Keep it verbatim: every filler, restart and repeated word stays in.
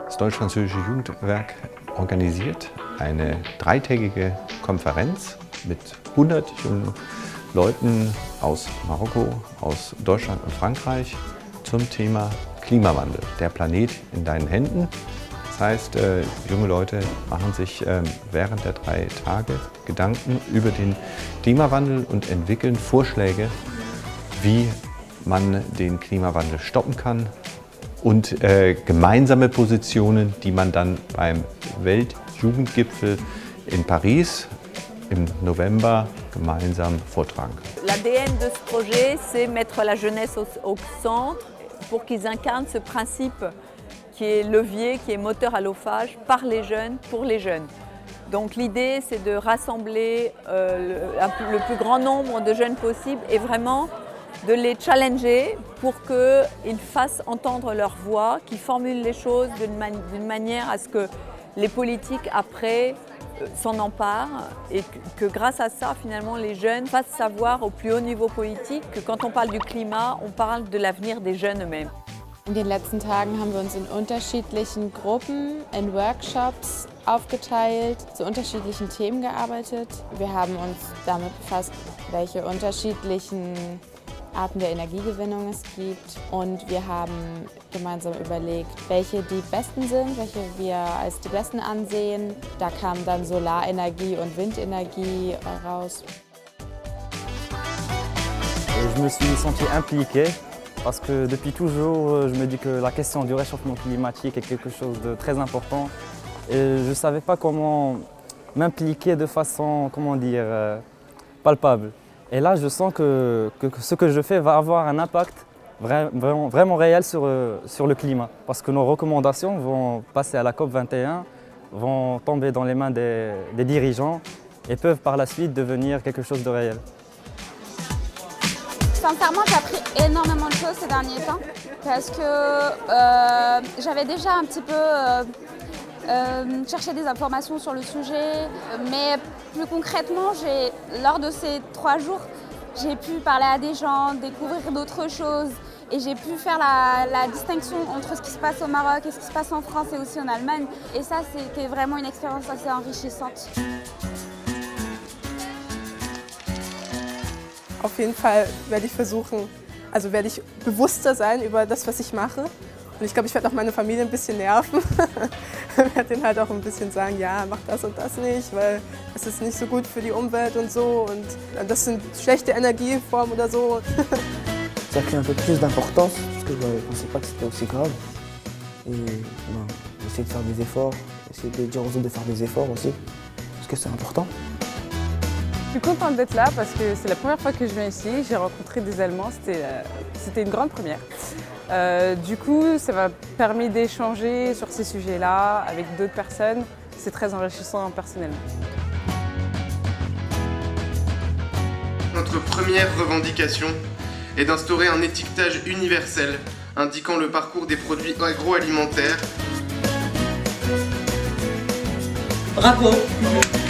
Das Deutsch-Französische Jugendwerk organisiert eine dreitägige Konferenz mit hundert jungen Leuten aus Marokko, aus Deutschland und Frankreich zum Thema Klimawandel. Der Planet in deinen Händen. Das heißt, äh, junge Leute machen sich äh, während der drei Tage Gedanken über den Klimawandel und entwickeln Vorschläge, wie man den Klimawandel stoppen kann und äh, gemeinsame Positionen, die man dann beim Weltjugendgipfel in Paris im November gemeinsam vortragen kann. L'A D N de ce projet, c'est mettre la jeunesse au, au centre pour qu'ils incarnent ce principe qui est levier, qui est moteur à l'ophage par les jeunes, pour les jeunes. Donc l'idée, c'est de rassembler euh, le, le plus grand nombre de jeunes possible et vraiment de les challenger pour qu'ils fassent entendre leur voix, qu'ils formulent les choses d'une man d'une manière à ce que les politiques après euh, s'en emparent et que, que grâce à ça, finalement, les jeunes fassent savoir au plus haut niveau politique que quand on parle du climat, on parle de l'avenir des jeunes eux-mêmes. In den letzten Tagen haben wir uns in unterschiedlichen Gruppen, in Workshops aufgeteilt, zu unterschiedlichen Themen gearbeitet. Wir haben uns damit befasst, welche unterschiedlichen Arten der Energiegewinnung es gibt, und wir haben gemeinsam überlegt, welche die besten sind, welche wir als die besten ansehen. Da kam dann Solarenergie und Windenergie raus. Je me suis senti impliqué parce que depuis toujours, je me dis que la question du réchauffement climatique est quelque chose de très important et je ne savais pas comment m'impliquer de façon, comment dire, palpable. Et là, je sens que, que, que ce que je fais va avoir un impact vraiment, vraiment réel sur, sur le climat. Parce que nos recommandations vont passer à la COP vingt et un, vont tomber dans les mains des, des dirigeants et peuvent par la suite devenir quelque chose de réel. Sincèrement, j'ai appris énormément de choses ces derniers temps parce que euh, j'avais déjà un petit peu euh, euh, cherché des informations sur le sujet, mais plus concrètement, lors de ces trois jours, j'ai pu parler à des gens, découvrir d'autres choses et j'ai pu faire la, la distinction entre ce qui se passe au Maroc et ce qui se passe en France et aussi en Allemagne. Et ça, c'était vraiment une expérience assez enrichissante. Auf jeden Fall werde ich versuchen, also werde ich bewusster sein über das, was ich mache. Und ich glaube, ich werde auch meine Familie ein bisschen nerven. Ich werde denen halt auch ein bisschen sagen, ja, mach das und das nicht, weil es ist nicht so gut für die Umwelt und so. Und das sind schlechte Energieformen oder so. Ça a pris un peu plus d'importance, parce que je ne pensais pas que c'était aussi grave. Et ben, essayer de faire des efforts, essayer de dire aux autres de faire des efforts aussi, parce que c'est important. Je suis contente d'être là parce que c'est la première fois que je viens ici. J'ai rencontré des Allemands, c'était euh, une grande première. Euh, du coup, ça m'a permis d'échanger sur ces sujets-là avec d'autres personnes. C'est très enrichissant personnellement. Notre première revendication est d'instaurer un étiquetage universel indiquant le parcours des produits agroalimentaires. Bravo!